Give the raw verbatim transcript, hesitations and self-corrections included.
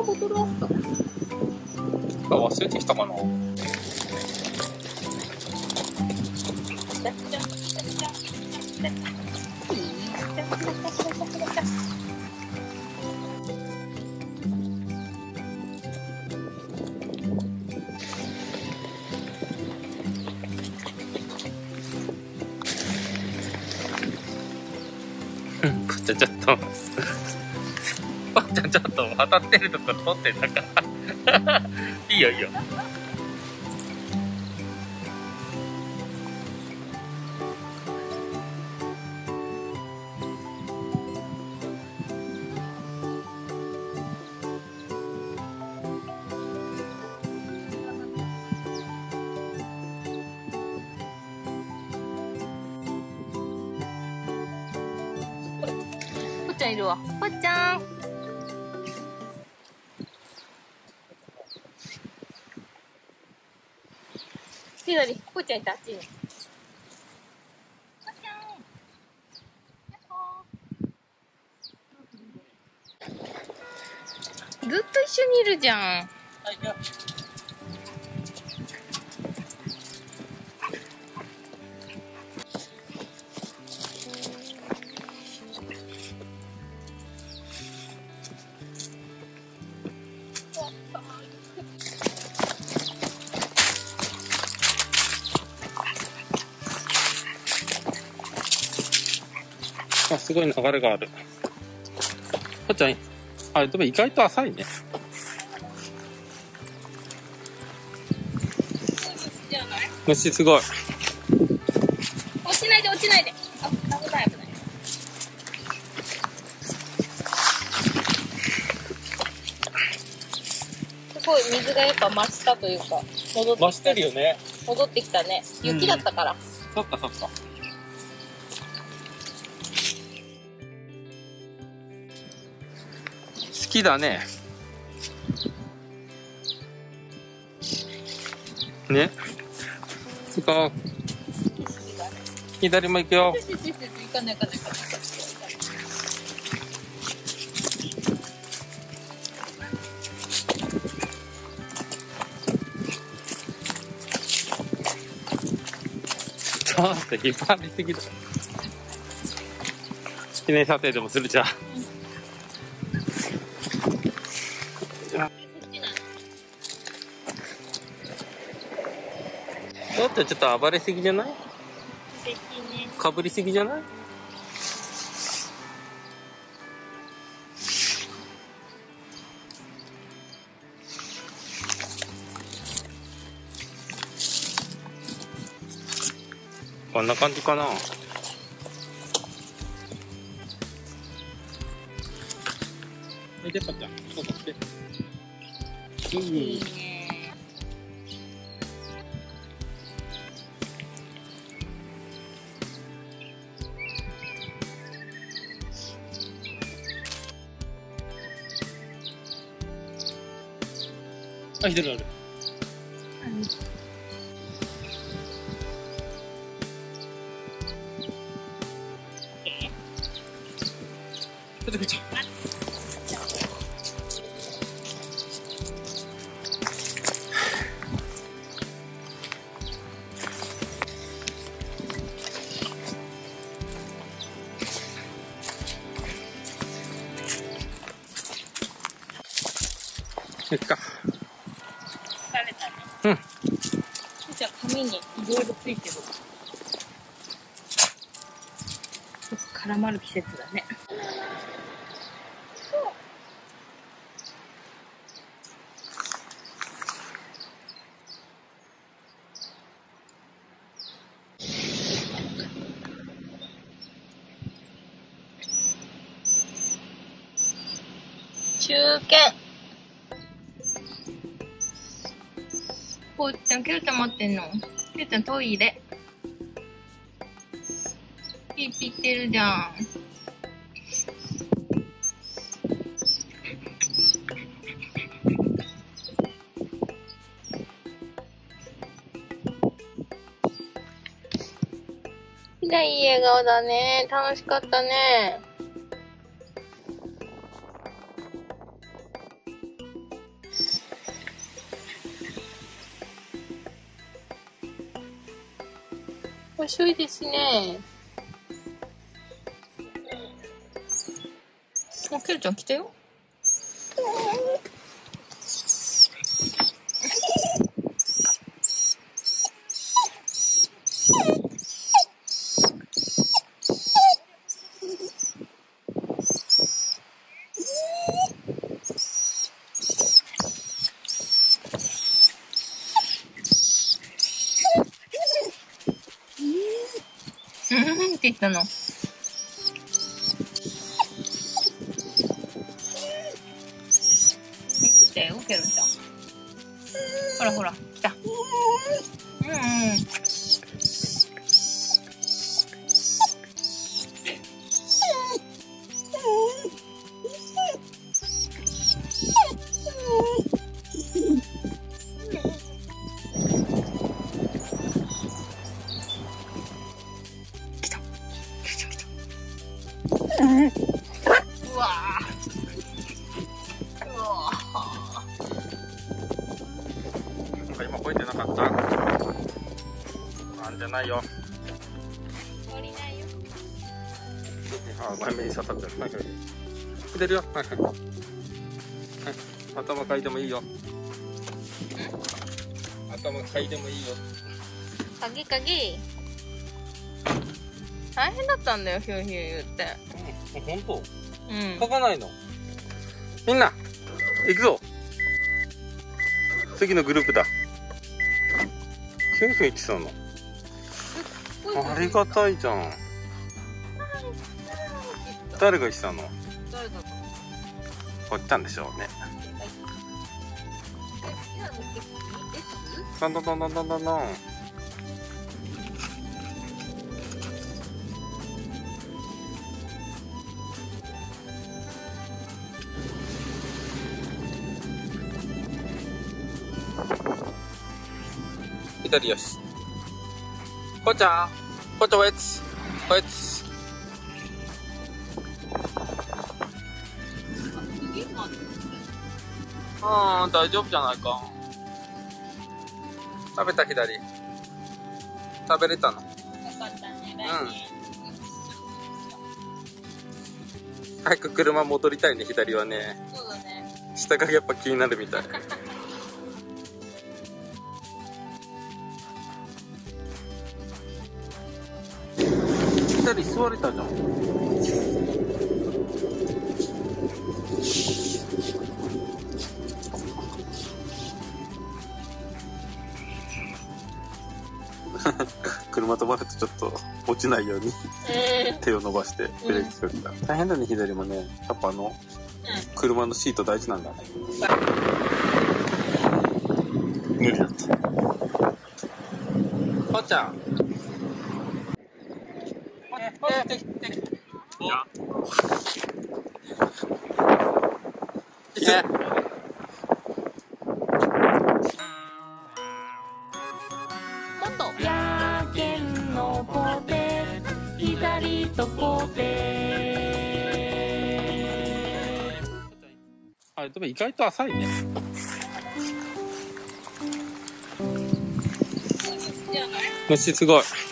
のボトルあった？ 忘れてきたかな。ちょちょっとばあちゃんちょっと渡ってるとこ撮ってたからいいよいいよ。 ぽっちゃんいるわ。ぽっちゃん。左、ぽっちゃんいた、あっちに。ぽっちゃん。やっほー。ずっと一緒にいるじゃん。 はい、じゃああ、すごい流れがある。ぽっちゃん、あ、でも意外と浅いね。虫すごい。 落ちないで落ちないで。あ、危ない危ない。すごい水がやっぱ増したというか、戻ってきた。 増してるよね。 戻ってきたね。雪だったから。 うん、そっかそっか。好きだね。ね。行こう。左も行くよ。 行かない行かない行かない。 ちょっと引っ張りすぎだ。記念撮影でもするじゃん。ちょっとちょっと暴れすぎじゃない？かぶりすぎじゃない？こんな感じかな。え、でかちゃん、そうだって。いいね。あ、左ある。ちょっとこっち。行くか。 疲れたね。 うん。 じゃあ髪にいろいろついてる。絡まる季節だね。中堅。ぽーちゃん、ケルちゃん待ってんの？ケルちゃんトイレ。ピーピーってるじゃん。いい笑顔だね。楽しかったね。 遅いですね。あ、ケルちゃん来たよ。うんって言ったの。来たよ、ケロちゃん。ほらほら、来た。うんうん。うわー。うわー。今吠えてなかった？なんじゃないよ。 降りないよ。 あ、前目に刺さってる。はいはい。出るよ。はいはい。はい。頭かいてもいいよ。頭かいてもいいよ。 鍵鍵。大変だったんだよ、ヒューヒュー言って。 うん、ほんと？ うん。 書かないの？みんな、行くぞ。次のグループだ。ヒューヒュー言ってたの？ありがたいじゃん。誰が言ってたの？ 誰だと思う？ こっちゃんでしょうね。どんどんどんどんどんどんどん。左よし。こっちゃん、こっちゃんおやつ、おやつ。ああ、大丈夫じゃないか。食べた左。食べれたの。よかったね。うん。早く車戻りたいね、左はね。そうだね。下がやっぱ気になるみたい。左座れたじゃん。車止まるとちょっと落ちないように手を伸ばしてブレーキかけた、うん、大変だね。左もね、パパの車のシート大事なんだね。無理だった。こっちゃん、できできいややけんのポテ左とポテあれでも意外と浅いね。虫すごい。